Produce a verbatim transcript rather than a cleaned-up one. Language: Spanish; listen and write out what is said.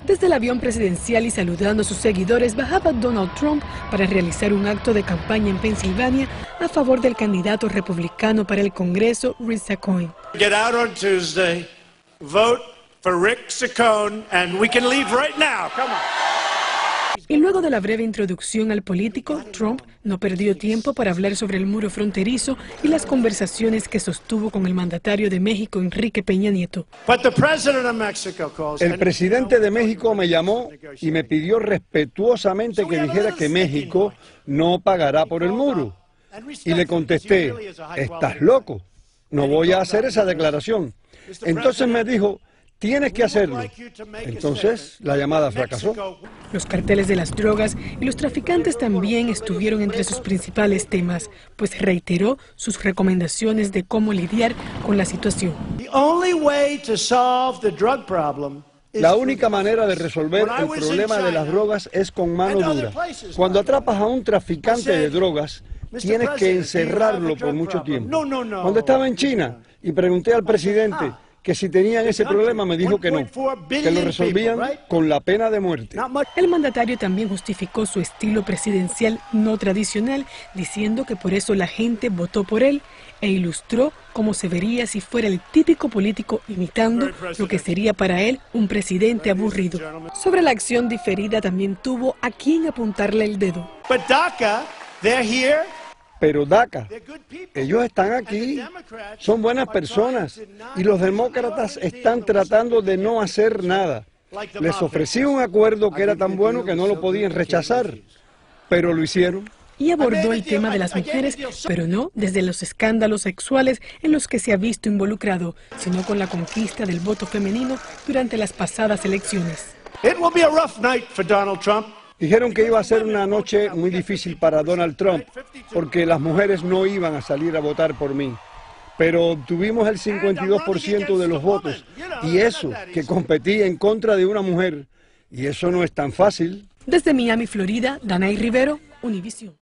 Desde el avión presidencial y saludando a sus seguidores bajaba Donald Trump para realizar un acto de campaña en Pensilvania a favor del candidato republicano para el Congreso, Rick Saccone. Get out on Tuesday, vote for Rick Saccone, and we can leave right now. Come on. Y luego de la breve introducción al político, Trump no perdió tiempo para hablar sobre el muro fronterizo y las conversaciones que sostuvo con el mandatario de México, Enrique Peña Nieto. El presidente de México me llamó y me pidió respetuosamente que dijera que México no pagará por el muro. Y le contesté, ¿estás loco? No voy a hacer esa declaración. Entonces me dijo, tienes que hacerlo. Entonces, la llamada fracasó. Los carteles de las drogas y los traficantes también estuvieron entre sus principales temas, pues reiteró sus recomendaciones de cómo lidiar con la situación. La única manera de resolver el problema de las drogas es con mano dura. Cuando atrapas a un traficante de drogas, tienes que encerrarlo por mucho tiempo. Cuando estaba en China y pregunté al presidente que si tenían ese problema, me dijo que no, que lo resolvían con la pena de muerte. El mandatario también justificó su estilo presidencial no tradicional, diciendo que por eso la gente votó por él, e ilustró cómo se vería si fuera el típico político imitando lo que sería para él un presidente aburrido. Sobre la acción diferida también tuvo a quien apuntarle el dedo. Pero DACA, ellos están aquí, son buenas personas y los demócratas están tratando de no hacer nada. Les ofrecí un acuerdo que era tan bueno que no lo podían rechazar, pero lo hicieron. Y abordó el tema de las mujeres, pero no desde los escándalos sexuales en los que se ha visto involucrado, sino con la conquista del voto femenino durante las pasadas elecciones. It will be a rough night for Donald Trump. Dijeron que iba a ser una noche muy difícil para Donald Trump, porque las mujeres no iban a salir a votar por mí. Pero obtuvimos el cincuenta y dos por ciento de los votos, y eso, que competí en contra de una mujer, y eso no es tan fácil. Desde Miami, Florida, Danay Rivero, Univisión.